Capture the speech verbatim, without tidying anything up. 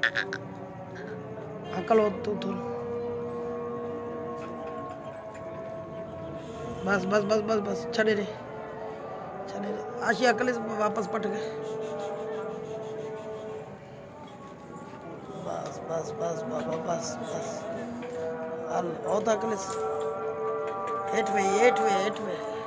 अकल हो तू तू बस बस बस बस बस छड़े रे छड़े रे आशी अकल वापस पट गए बस बस बस बाबा बस बस अल और अकल एट वे एट वे एट वे